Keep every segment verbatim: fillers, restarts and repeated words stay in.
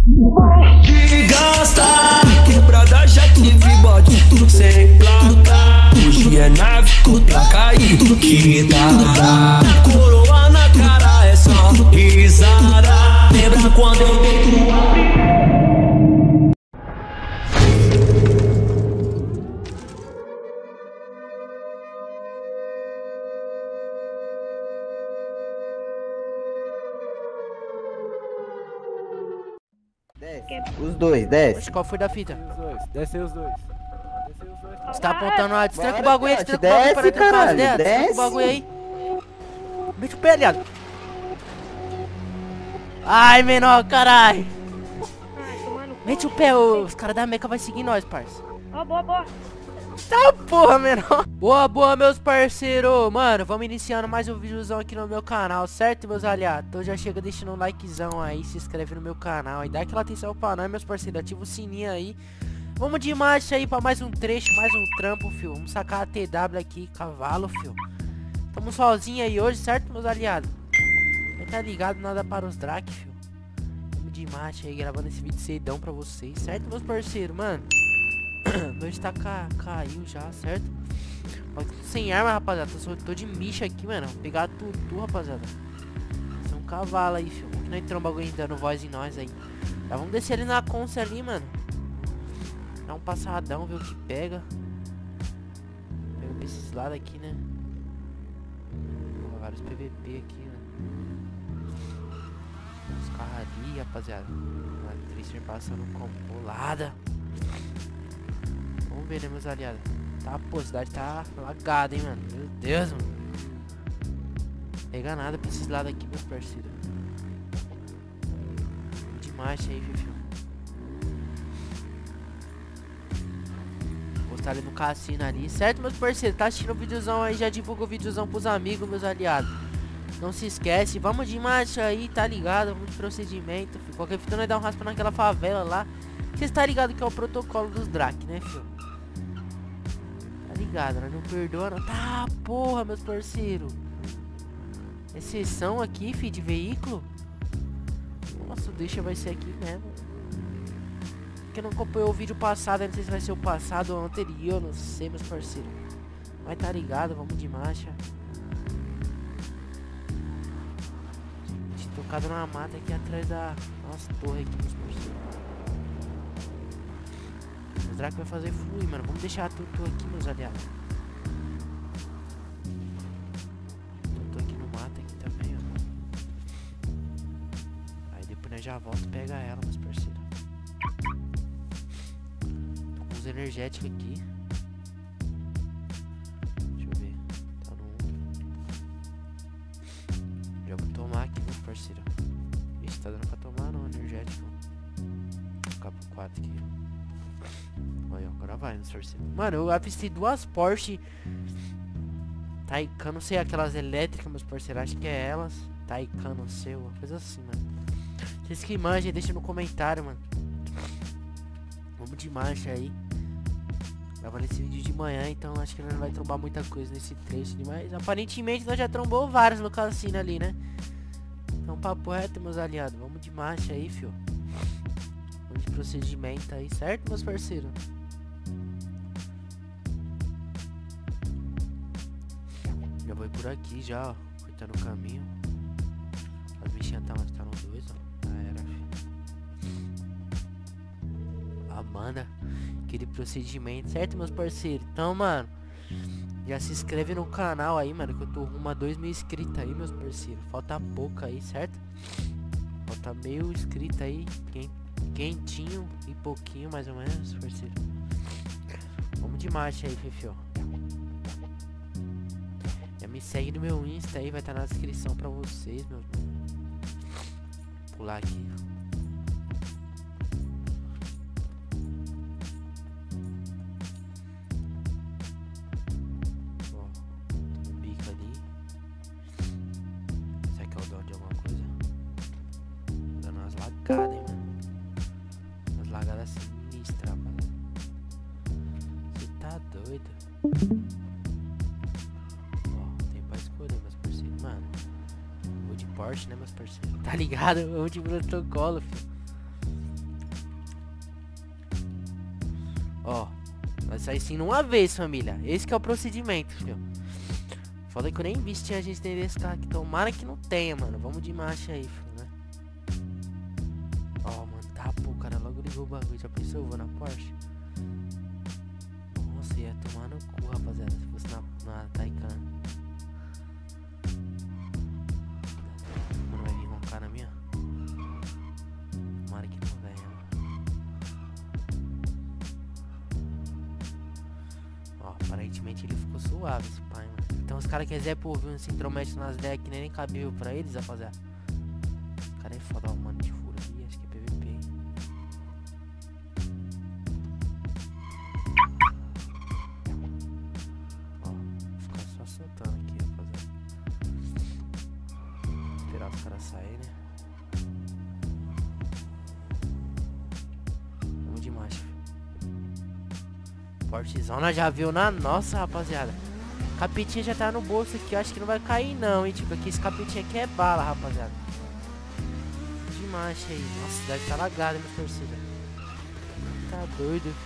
De gastar, quebrada já tive bode, sem placa. Hoje é nave com placa e que dá. Coroa na cara é só risada. Lembra quando eu dei tua primeira? Os dois, desce. Oxe, qual foi da fita? Os dois, desce aí os dois. Desce aí os dois. Você tá apontando lá, destranca Bora, o bagulho aí, Piote, destranca o bagulho para desce, dentro da casa caralho, dela, destranca o desce. bagulho aí. Mete o pé, aliado. Ai, menor, caralho. Mete o pé, os caras da Meca vai seguir nós, parça. Ó, boa, boa. Tá porra, menor. Boa, boa, meus parceiros. Mano, vamos iniciando mais um videozão aqui no meu canal, certo, meus aliados? Então já chega deixando um likezão aí, se inscreve no meu canal e dá aquela atenção pra nós, meus parceiros. Ativa o sininho aí. Vamos de marcha aí pra mais um trecho, mais um trampo, fio. Vamos sacar a T W aqui, cavalo, fio. Tamo sozinho aí hoje, certo, meus aliados? Não tá ligado, nada para os Drac, fio. Vamos de marcha aí, gravando esse vídeo cedão pra vocês, certo, meus parceiros? Mano, meu destaque caiu já, certo? Sem arma, rapaziada. Tô, tô de micha aqui, mano. Vou pegar tudo, rapaziada. Tem um cavalo aí, filho. Que não entrou um bagulho dando voz em nós aí. Já vamos descer ali na Conce ali, mano. Dá um passadão, ver o que pega. Pega esses lados aqui, né? Pô, vários P V P aqui, né? Os carros ali, rapaziada. A Tracer passando com bolada. Vamos ver, né, meus aliados? Tá, pô, a cidade tá lagada, hein, mano. Meu Deus, mano. Pega nada pra esses lados aqui, meus parceiros. De marcha aí, filho. Vou estar ali no cassino ali, certo, meus parceiros? Tá assistindo o videozão aí, já divulga o videozão pros amigos, meus aliados. Não se esquece, vamos de marcha aí, tá ligado? Vamos de procedimento, filho. Qualquer fita nós dá um raspa naquela favela lá. Vocês tá ligado que é o protocolo dos Drac, né, filho? Ligado, né? Não perdoa não. Tá, porra, meus parceiros. Exceção aqui, fi, de veículo. Nossa, deixa vai ser aqui mesmo. Quem não acompanhou o vídeo passado, não sei se vai ser o passado ou o anterior, não sei, meus parceiros. Mas tá ligado, vamos de marcha. Tinha tocado numa mata aqui atrás da nossa torre aqui, meus parceiros. O Draco vai fazer fluir, mano. Vamos deixar tudo aqui, meus aliados. Tô aqui no mato aqui também, ó. Aí depois nós já volta e pega ela, meus parceiros. Tô com os energéticos aqui. Deixa eu ver. Tá no um. Já vou tomar aqui, meus parceiros. Ixi, tá dando pra tomar não, energético. Vou ficar pro quatro aqui. Olha, agora vai, meus parceiros. Mano, eu avistei duas Porsche Taycan, não sei, aquelas elétricas, meus parceiros. Acho que é elas. Taycan, não sei, uma coisa assim, mano. Vocês que manjem, deixa no comentário, mano. Vamos de marcha aí. Gravando esse vídeo de manhã, então acho que não vai trombar muita coisa nesse trecho. Mas aparentemente nós já trombou vários no cassino ali, né? Então papo reto, meus aliados. Vamos de marcha aí, fio. Vamos de procedimento aí, certo, meus parceiros? Já vou ir por aqui já, ó, cortando o caminho. As bichinhas tá, tá no dois, ó. Já era, filho. Amanda, aquele procedimento, certo, meus parceiros? Então, mano, já se inscreve no canal aí, mano, que eu tô rumo a dois mil inscritos aí, meus parceiros. Falta pouco aí, certo? Falta meio inscrito aí, quentinho e pouquinho, mais ou menos, parceiro. Vamos de marcha aí, Fefio. Já me segue no meu Insta aí, vai estar tá na descrição pra vocês, meu. Pular aqui. Ó, tem um bico ali. Será que é o dono de alguma coisa? Dando umas lagadas, hein, mano. Umas lagadas sinistras, rapaziada. Você tá doido? Porsche, né, meus parceiros? Tá ligado? Vamos de protocolo, filho. Sai sim numa vez, família. Esse que é o procedimento, filho. Foda que eu nem vi se tinha gente dentro desse carro aqui. Tomara que não tenha, mano. Vamos de marcha aí, filho, né? Ó, oh, mano, tá, pô, o cara logo ligou o bagulho. Já pensou, eu vou na Porsche? Nossa, ia tomar no cu, rapaziada, se fosse na, na Taycan. Mano, vai vir roncar na minha? Tomara que não, velho. Ó, aparentemente ele ficou suave, esse pai, mano. Então os caras que quiserem por vir, se intromete nas ideias que nem cabível pra eles, rapaziada. O cara é foda, ó, mano, de furo aqui, acho que é P V P, hein. Ó, vou ficar só soltando aqui, rapaziada. Esperar os caras saírem, né. Vamos de marcha. Portezona já viu na nossa, rapaziada. Capetinha já tá no bolso aqui, eu acho que não vai cair não, hein, tipo, aqui esse capetinho aqui é bala, rapaziada. De marcha aí, nossa, deve estar lagado, meu parceiro. Tá doido, filho.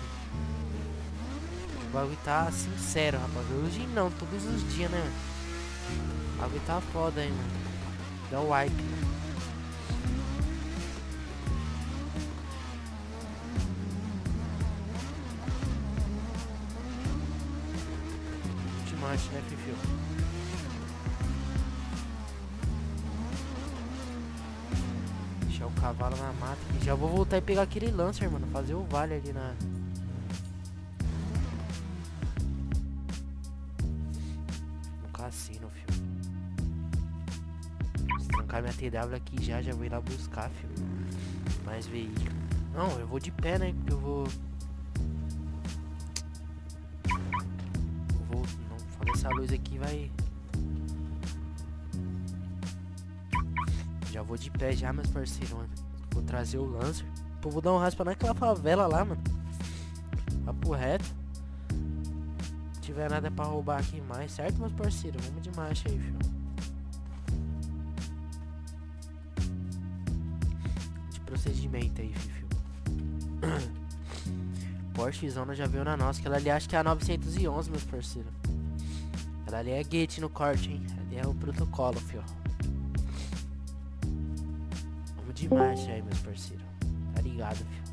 O bagulho tá sincero, rapaz, hoje não, todos os dias, né, mano. O bagulho tá foda aí, mano. Dá o wipe, né? Marcha, né, Fifio? Deixar o cavalo na mata e já vou voltar e pegar aquele Lancer, mano. Fazer o vale ali na... no cassino, fio. Se trancar minha T W aqui já, já vou ir lá buscar, fio. Mais veículo. Não, eu vou de pé, né? Porque eu vou... Essa luz aqui vai... Já vou de pé já, meus parceiros, mano. Vou trazer o Lancer. Pô, vou dar um raspa naquela favela lá, mano. Papo reto. Se tiver nada pra roubar aqui mais, certo, meus parceiros? Vamos de marcha aí, filho. De procedimento aí, filho. Porschezona já veio na nossa. Que ela ali acho que é a novecentos e onze, meus parceiros. Ela ali é gate no corte, hein? Ali é o protocolo, fio. Vamos de marcha aí, meus parceiros. Tá ligado, fio.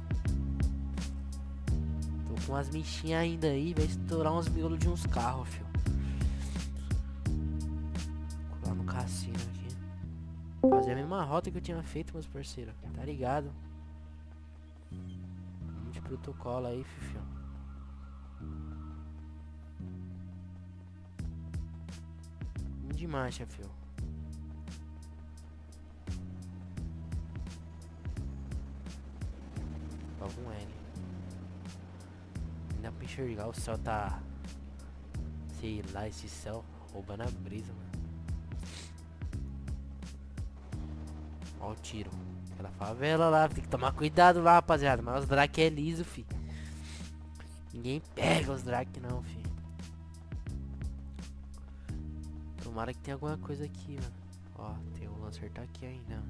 Tô com umas michinhas ainda aí. Vai estourar uns miolos de uns carros, fio. Colar no cassino aqui. Fazer a mesma rota que eu tinha feito, meus parceiros. Tá ligado? Vamos de protocolo aí, fio. De marcha, fio. Algum L. Não dá pra enxergar, o céu tá... sei lá, esse céu roubando a brisa, mano. Ó o tiro. Aquela favela lá, tem que tomar cuidado lá, rapaziada. Mas os Drake é liso, fi. Ninguém pega os Drake não, fi. Tomara que tenha alguma coisa aqui, mano. Ó, tem o Lancer tá aqui ainda.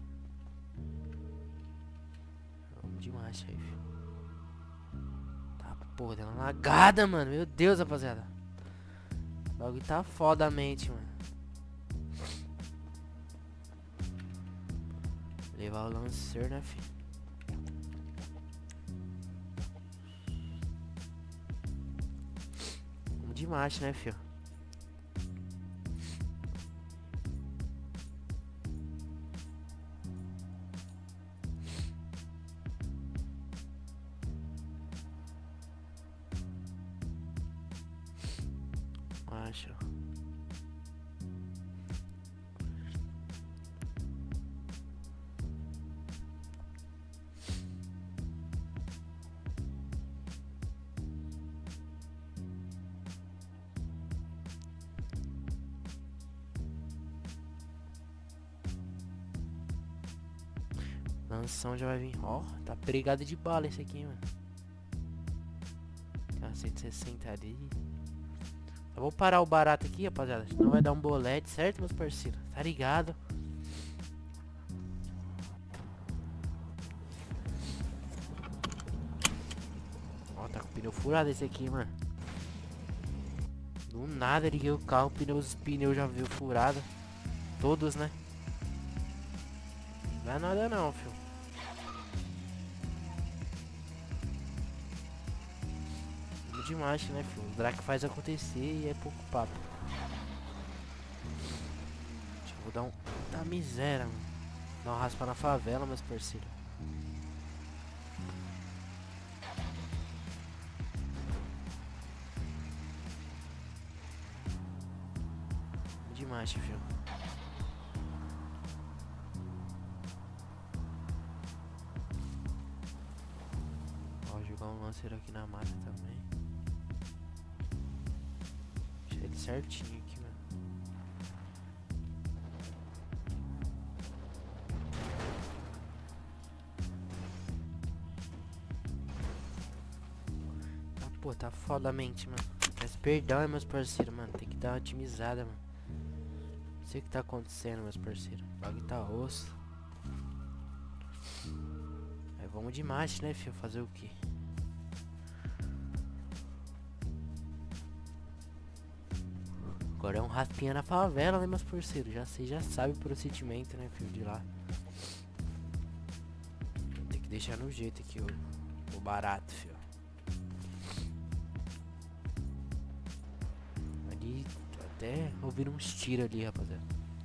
Vamos de marcha aí, filho. Tá, porra, deu uma lagada, mano. Meu Deus, rapaziada. O bagulho tá fodamente, mano. Levar o Lancer, né, filho? Vamos de marcha, né, filho? Acho. Lanção já vai vir. Ó, oh, tá pregado de bala esse aqui, mano. Tem uma cento e sessenta ali. Eu vou parar o barato aqui, rapaziada. Senão vai dar um bolete, certo, meus parceiros? Tá ligado? Ó, Ó, tá com o pneu furado esse aqui, mano. Do nada liguei o carro, pneus, os pneus já veio furado. Todos, né? Não é nada não, filho. Vamos de marcha, né, filho? O Drake faz acontecer e é pouco papo. Deixa eu vou dar um... Tá miséria, mano. Dar uma raspa na favela, meus parceiros. Vamos de marcha, filho. Jogar um lancer aqui na mata também. Deixa ele certinho aqui, mano. Ah, pô, tá fodamente, mano. Peço perdão, hein, meus parceiros, mano. Tem que dar uma otimizada, mano. Não sei o que tá acontecendo, meus parceiros. O bagulho tá osso. Aí vamos de marcha, né, filho? Fazer o quê? Agora é um raspinha na favela, né, meus parceiros? Já sei, já sabe o procedimento, né, filho, de lá. Tem que deixar no jeito aqui o, o barato, filho. Ali, até ouviram uns tiros ali, rapaziada.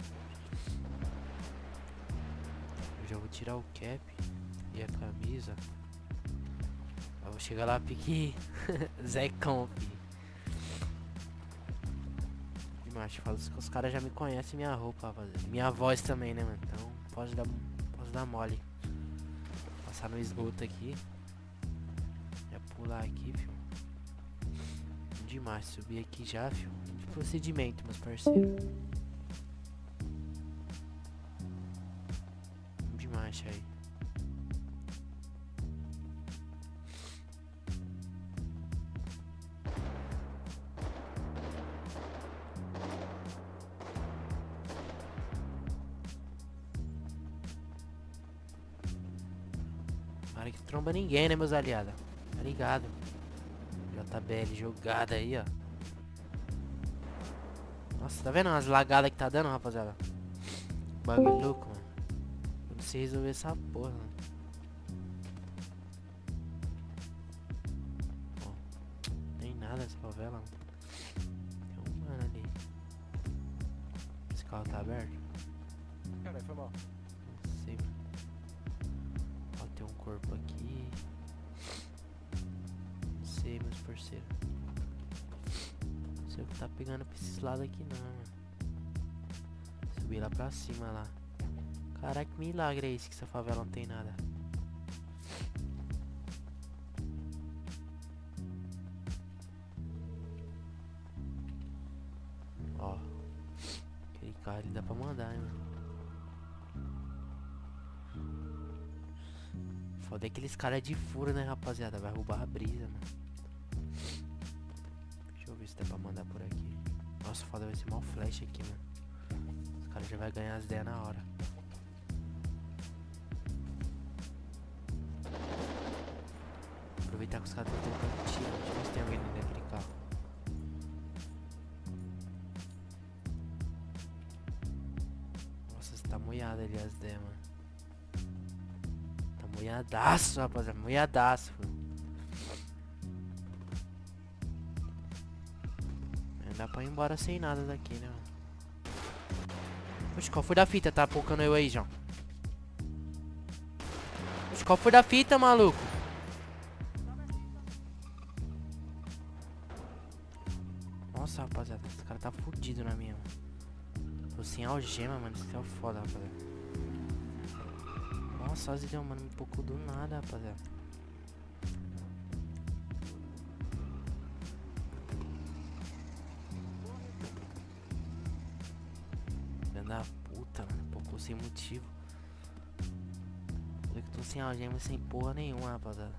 Eu já vou tirar o cap e a camisa. Eu vou chegar lá, pique Zecão, filho. Macho, falo que os caras já me conhecem minha roupa, rapaziada. Minha voz também, né, mano? Então posso dar, posso dar mole. Passar no esgoto aqui. Já pular aqui, fio. Demais, subir aqui já, fio. De procedimento, meus parceiros. Demais aí. Para que tromba ninguém, né, meus aliados? Tá ligado? J B L jogada aí, ó. Nossa, tá vendo as lagadas que tá dando, rapaziada? Bagulho louco, mano. Eu não sei resolver essa porra, mano. Ó, tem nada nessa favela, mano. Tem um mano ali. Esse carro tá aberto? Caralho, foi mal. Não sei, mano. Ó, tem um corpo aqui. Não sei, meus parceiros. Não sei o que tá pegando pra esses lados aqui não, mano. Subir lá pra cima lá. Caraca, que milagre é esse que essa favela não tem nada. Ó, aquele carro ali dá pra mandar, hein, mano. Foda é aqueles caras de furo, né, rapaziada? Vai roubar a brisa, mano. Deixa eu ver se dá pra mandar por aqui. Nossa, foda, vai ser mal flash aqui, mano. Os caras já vai ganhar as ideias na hora. Aproveitar que os caras estão tentando tirar. Deixa eu ver se tem alguém dentro daquele carro. Nossa, você tá molhado ali as ideias, mano. Tá molhadaço, rapaziada. Molhadaço, filho. Não dá pra ir embora sem nada daqui, né, mano? Oxe, qual foi da fita? Tá pocando eu aí, João. Oxe, qual foi da fita, maluco? Nossa, rapaziada, esse cara tá fudido na minha, mano. Tô sem algema, mano. Isso é foda, rapaziada. Nossa, as ideias, mano, me pocou do nada, rapaziada. Filha da puta, mano. Pocou sem motivo. Falei que tô sem algema e sem porra nenhuma, rapaziada.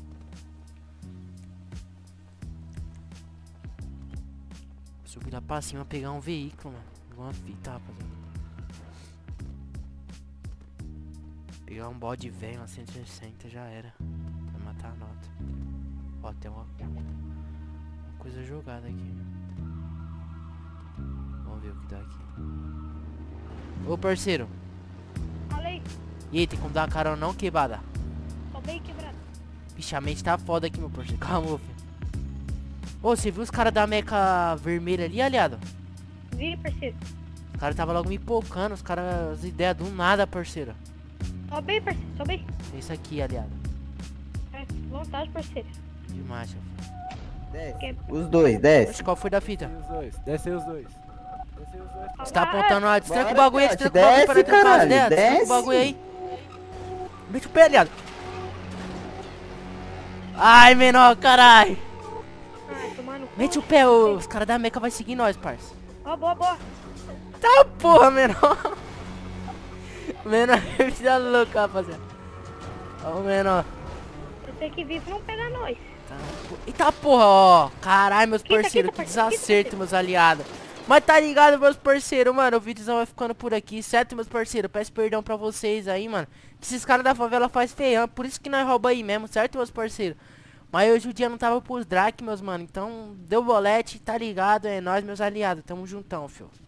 Subir lá pra cima, pegar um veículo, mano. Uma fita, rapaziada. Pegar um bode velho, uma cento e sessenta já era. Vai matar a nota. Ó, tem uma, uma coisa jogada aqui. Vamos ver o que dá aqui. Ô, parceiro. Fala aí. E aí, tem como dar uma carona não, quebrada? Tô bem quebrado. Bicho, a mente tá foda aqui, meu parceiro. Calma, filho. Ô, você viu os caras da meca vermelha ali, aliado? Vi, parceiro. Os caras tava logo me pocando, os caras, as ideias do nada, parceiro. Tô bem, parceiro. Tô bem. É isso aqui, aliado. É, vontade, parceiro. Demais, meu filho. Desce. Os dois, desce. Oxe, qual foi da fita? Desce os dois. Desce aí os dois. Desce aí os dois. Você tá apontando lá, destranca o Bora, bagulho aí, Piote, destranca o bagulho pra desce, não trocar as caralho, ideias, destranca o desce. bagulho aí. Mete o pé, aliado. Ai, menor, caralho. Ai, tomando cu. Mete o pé, ô, os caras da meca vai seguir nós, parça. Ó, boa, boa. Tá porra, menor. Menor, vida louca, rapaziada. Ó, menor. Você que vive não pega nós. Tá, po- Eita porra, ó. Caralho, meus Quita, parceiros, quita, que parceiro, quita, desacerto, parceiro. meus aliados. Mas tá ligado, meus parceiros, mano, o vídeozão vai ficando por aqui, certo, meus parceiros? Peço perdão pra vocês aí, mano. Que esses caras da favela faz feião, por isso que nós rouba aí mesmo, certo, meus parceiros? Mas hoje o dia não tava pros Drake, meus mano. Então, deu bolete, tá ligado? É nóis, meus aliados. Tamo juntão, fio.